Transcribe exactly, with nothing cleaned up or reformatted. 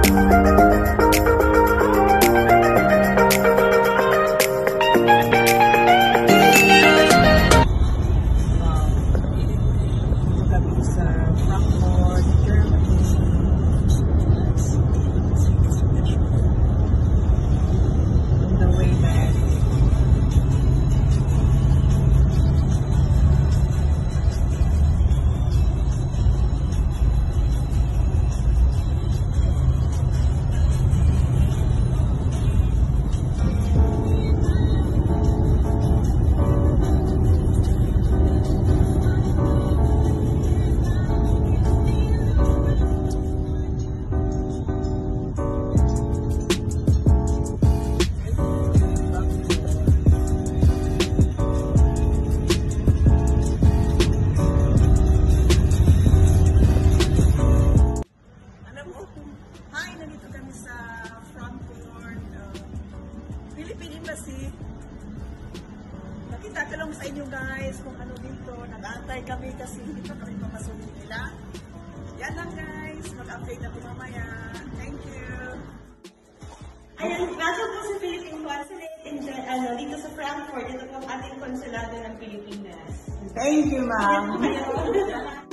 Philippine Embassy. Nakita ko lang sa inyo guys kung ano dito. Nag-aantay kami kasi hindi pa kami papasukin nila. Yan lang guys. Mag-update ako mamaya. Thank you. Ayan, pasok po sa Philippine Consulate in, ano, dito sa Frankfurt. Ito po ang ating konsulado ng Pilipinas. Thank you, ma'am.